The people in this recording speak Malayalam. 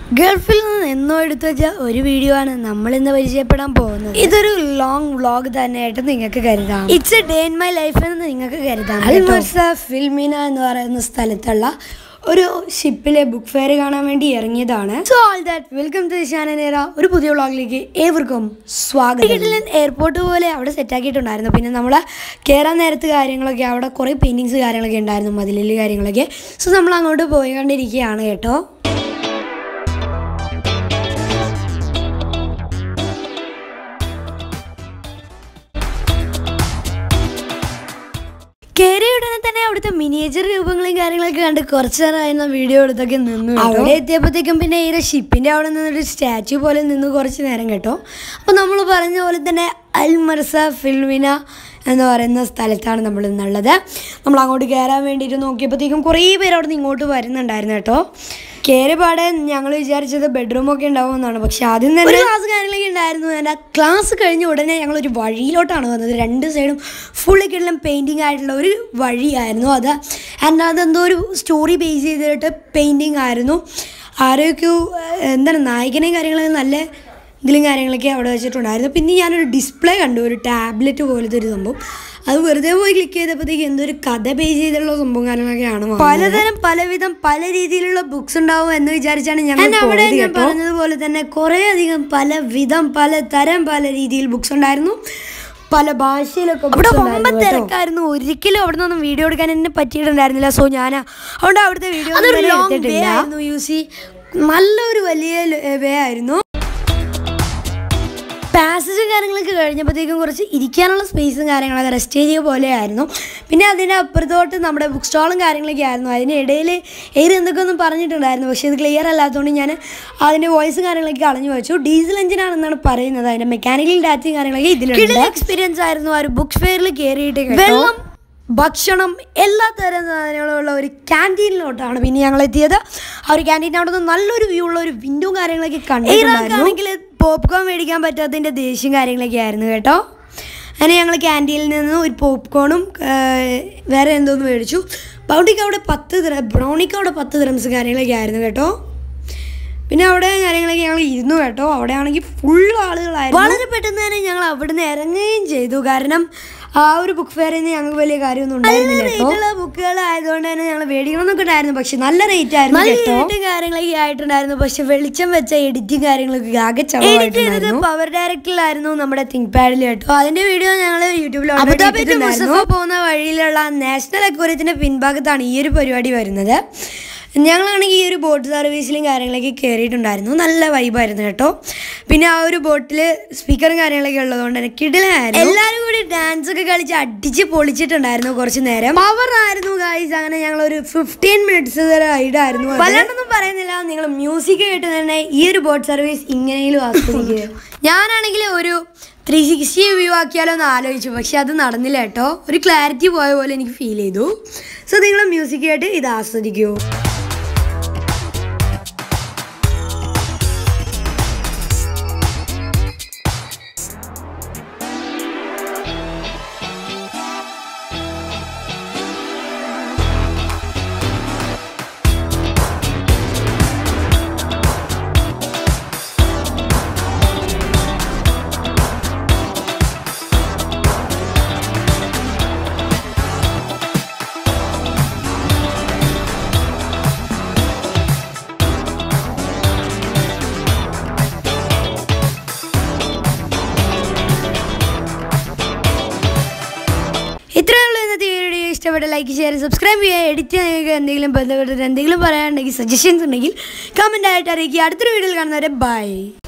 ഗൾഫിൽ നിന്ന് എന്നോ എടുത്തു വെച്ച ഒരു വീഡിയോ ആണ് നമ്മൾ ഇന്ന് പരിചയപ്പെടാൻ പോകുന്നത്. ഇതൊരു ലോങ് വ്ളോഗ് തന്നെയായിട്ട് നിങ്ങൾക്ക് കരുതാം. It's a day in my life എന്ന് നിങ്ങൾക്ക് കരുതാം. മർസ ഫിൽമിന എന്ന് പറയുന്ന സ്ഥലത്തുള്ള ഒരു ഷിപ്പിലെ ബുക്ക് ഫെയർ കാണാൻ വേണ്ടി ഇറങ്ങിയതാണ്. So all that welcome to Shanera. ഒരു പുതിയ വ്ളോഗിലേക്ക് ഏവർക്കും സ്വാഗതം. എയർപോർട്ട് പോലെ അവിടെ സെറ്റാക്കിയിട്ടുണ്ടായിരുന്നു. പിന്നെ നമ്മൾ കയറാൻ നേരത്ത് കാര്യങ്ങളൊക്കെ അവിടെ കുറേ പെയിൻറ്റിങ്സ് കാര്യങ്ങളൊക്കെ ഉണ്ടായിരുന്നു, മതിലിൽ കാര്യങ്ങളൊക്കെ. സോ നമ്മൾ അങ്ങോട്ട് പോയിക്കൊണ്ടിരിക്കുകയാണ് കേട്ടോ. കയറിയ ഉടനെ തന്നെ അവിടുത്തെ മിനിയേച്ചർ രൂപങ്ങളും കാര്യങ്ങളൊക്കെ കണ്ട് കുറച്ച് നേരമായിരുന്ന വീഡിയോ എടുത്തൊക്കെ നിന്നു. അവിടെ എത്തിയപ്പോഴത്തേക്കും പിന്നെ ഈ ഷിപ്പിൻ്റെ അവിടെ നിന്നൊരു സ്റ്റാച്യു പോലെ നിന്ന് കുറച്ച് നേരം കേട്ടോ. അപ്പോൾ നമ്മൾ പറഞ്ഞ പോലെ തന്നെ അൽ മർസ ഫിൽമിന എന്ന് പറയുന്ന സ്ഥലത്താണ് നമ്മൾ ഇന്നുള്ളത്. നമ്മൾ അങ്ങോട്ട് കയറാൻ വേണ്ടിയിട്ട് നോക്കിയപ്പോഴത്തേക്കും കുറേ പേര് അവിടെ നിന്ന് ഇങ്ങോട്ട് വരുന്നുണ്ടായിരുന്നു കേട്ടോ. കയറിപ്പാടെ ഞങ്ങൾ വിചാരിച്ചത് ബെഡ്റൂമൊക്കെ ഉണ്ടാവുമെന്നാണ്. പക്ഷെ ആദ്യം തന്നെ ക്ലാസ് കാര്യങ്ങളൊക്കെ ഉണ്ടായിരുന്നു. എൻ്റെ ക്ലാസ് കഴിഞ്ഞ ഉടനെ ഞങ്ങളൊരു വഴിയിലോട്ടാണ് വന്നത്. രണ്ട് സൈഡും ഫുള്ളൊക്കെയുള്ള പെയിൻറ്റിങ് ആയിട്ടുള്ള ഒരു വഴിയായിരുന്നു അത്. ആൻഡ് അതെന്തോ ഒരു സ്റ്റോറി ബേസ് ചെയ്തിട്ട് പെയിൻറ്റിങ് ആയിരുന്നു. ആരെയൊക്കെ എന്താണ് നായകനെയും കാര്യങ്ങളൊക്കെ നല്ല ഇതിലും കാര്യങ്ങളൊക്കെ അവിടെ വെച്ചിട്ടുണ്ടായിരുന്നു. പിന്നെ ഞാനൊരു ഡിസ്പ്ലേ കണ്ടു, ഒരു ടാബ്ലറ്റ് പോലത്തെ ഒരു സംഭവം. അത് വെറുതെ പോയി ക്ലിക്ക് ചെയ്തപ്പോഴത്തേക്ക് എന്തൊരു കഥ ബേസ് ചെയ്തിട്ടുള്ള സംഭവം കാര്യങ്ങളൊക്കെയാണ്. പലതരം പലവിധം പല രീതിയിലുള്ള ബുക്സ് ഉണ്ടാവും എന്ന് വിചാരിച്ചാണ് ഞങ്ങൾ അവിടെ പറഞ്ഞതുപോലെ തന്നെ കുറേ അധികം പലവിധം പലതരം പല രീതിയിൽ ബുക്സ് ഉണ്ടായിരുന്നു. പല ഭാഷയിലൊക്കെ തിരക്കായിരുന്നു. ഒരിക്കലും അവിടെ നിന്നൊന്നും വീഡിയോ എടുക്കാൻ എന്നെ പറ്റിയിട്ടുണ്ടായിരുന്നില്ല. സോ ഞാൻ അതുകൊണ്ട് അവിടുത്തെ വീഡിയോ എടുത്തിട്ടില്ലായിരുന്നു. യൂസി നല്ലൊരു വലിയ വേ ആയിരുന്നു. പാസേജും കാര്യങ്ങളൊക്കെ കഴിഞ്ഞപ്പോഴത്തേക്കും കുറച്ച് ഇരിക്കാനുള്ള സ്പേസും കാര്യങ്ങളൊക്കെ റെസ്റ്റ് ഏരിയ പോലെ ആയിരുന്നു. പിന്നെ അതിൻ്റെ അപ്പുറത്തോട്ട് നമ്മുടെ ബുക്ക് സ്റ്റോളും കാര്യങ്ങളൊക്കെ ആയിരുന്നു. അതിനിടയിൽ എന്തൊക്കെ ഒന്നും പറഞ്ഞിട്ടുണ്ടായിരുന്നു. പക്ഷേ ഇത് ക്ലിയർ അല്ലാത്തതുകൊണ്ട് ഞാൻ അതിൻ്റെ വോയിസും കാര്യങ്ങളൊക്കെ കളഞ്ഞു വെച്ചു. ഡീസൽ എഞ്ചിനാണെന്നാണ് പറയുന്നത്. അതിൻ്റെ മെക്കാനിക്കൽ ഡാറ്റയും കാര്യങ്ങളൊക്കെ ഇതിലുള്ള എക്സ്പീരിയൻസ് ആയിരുന്നു. ആ ഒരു ബുക്ക് ഫെയറിൽ കയറിയിട്ട് വെള്ളം, ഭക്ഷണം, എല്ലാ തരം സാധനങ്ങളുള്ള ഒരു ക്യാൻറ്റീനിലോട്ടാണ് പിന്നെ ഞങ്ങൾ എത്തിയത്. ആ ഒരു ക്യാൻറ്റീൻ അവിടെ നിന്ന് നല്ലൊരു വ്യൂ ഉള്ള ഒരു വിൻഡോ കാര്യങ്ങളൊക്കെ കണ്ടിട്ടുണ്ടായിരുന്നെങ്കിൽ പോപ്കോൺ മേടിക്കാൻ പറ്റാത്തതിൻ്റെ ദേഷ്യം കാര്യങ്ങളൊക്കെ ആയിരുന്നു കേട്ടോ. അങ്ങനെ ഞങ്ങൾ ക്യാൻറ്റീനിൽ നിന്ന് ഒരു പോപ്കോണും വേറെ എന്തോന്ന് മേടിച്ചു. ബ്രൗണിക്ക് അവിടെ 10 ദിറംസ് കാര്യങ്ങളൊക്കെ ആയിരുന്നു കേട്ടോ. പിന്നെ അവിടെ കാര്യങ്ങളൊക്കെ ഞങ്ങൾ ഇരുന്നു കേട്ടോ. അവിടെ ആണെങ്കിൽ ഫുൾ ആളുകളായിരുന്നു. വളരെ പെട്ടെന്ന് തന്നെ ഞങ്ങൾ അവിടെ നിന്ന് ഇറങ്ങുകയും ചെയ്തു. കാരണം ആ ഒരു ബുക്ക് ഫെയറിൽ നിന്ന് ഞങ്ങൾക്ക് വലിയ കാര്യമൊന്നും ഉണ്ടായിരുന്നില്ല കേട്ടോ. ബുക്കുകളായതുകൊണ്ട് തന്നെ ഞങ്ങൾ മേടിക്കണമെന്നൊക്കെ ഉണ്ടായിരുന്നു. പക്ഷെ നല്ല റേറ്റ് ആയിരുന്നു കേട്ടോ. കാര്യങ്ങളൊക്കെ ആയിട്ടുണ്ടായിരുന്നു. പക്ഷെ വെളിച്ചം വെച്ച എഡിറ്റിംഗ് കാര്യങ്ങളൊക്കെ ആകെ ചെയ്തത് പവർ ഡയറക്റ്റിലായിരുന്നു നമ്മുടെ തിങ്ക് പാഡിൽ കേട്ടോ. അതിന്റെ വീഡിയോ ഞങ്ങൾ യൂട്യൂബിൽ അബുദാബി പോകുന്ന വഴിയിലുള്ള നാഷണൽ അക്വേറിയത്തിന്റെ പിൻഭാഗത്താണ് ഈ ഒരു പരിപാടി വരുന്നത്. ഞങ്ങളാണെങ്കിൽ ഈ ഒരു ബോട്ട് സർവീസിലും കാര്യങ്ങളൊക്കെ കയറിയിട്ടുണ്ടായിരുന്നു. നല്ല വൈബായിരുന്നു കേട്ടോ. പിന്നെ ആ ഒരു ബോട്ടിൽ സ്പീക്കറും കാര്യങ്ങളൊക്കെ ഉള്ളതുകൊണ്ട് തന്നെ കിടിലായിരുന്നു. എല്ലാവരും കൂടി ഡാൻസ് ഒക്കെ കളിച്ച് അടിച്ച് പൊളിച്ചിട്ടുണ്ടായിരുന്നു കുറച്ച് നേരം. പവറായിരുന്നു ഗൈസ്. അങ്ങനെ ഞങ്ങളൊരു 15 മിനിറ്റ്സ് റൈഡായിരുന്നു. വല്ലാണ്ടൊന്നും പറയുന്നില്ല. നിങ്ങൾ മ്യൂസിക് കേട്ട് തന്നെ ഈ ഒരു ബോട്ട് സർവീസ് ഇങ്ങനെയും ആസ്വദിക്കുക. ഞാനാണെങ്കിൽ ഒരു 360 വ്യൂ ആക്കിയാലോ എന്ന് ആലോചിച്ചു. പക്ഷെ അത് നടന്നില്ല കേട്ടോ. ഒരു ക്ലാരിറ്റി പോയ പോലെ എനിക്ക് ഫീൽ ചെയ്തു. സോ നിങ്ങൾ മ്യൂസിക് കേട്ട് ഇത് ആസ്വദിക്കൂ. ഇഷ്ടപ്പെട്ട ലൈക്ക്, ഷെയർ, സബ്സ്ക്രൈബ് ചെയ്യുക. എഡിറ്റ് ചെയ്യുക. എന്തെങ്കിലും ബന്ധപ്പെട്ടിട്ട് എന്തെങ്കിലും പറയാനുണ്ടെങ്കിൽ സജഷൻസ് ഉണ്ടെങ്കിൽ കമൻ്റ് ആയിട്ട് അറിയിക്കുക. അടുത്തൊരു വീഡിയോയിൽ കാണുന്നവരെ ബൈ.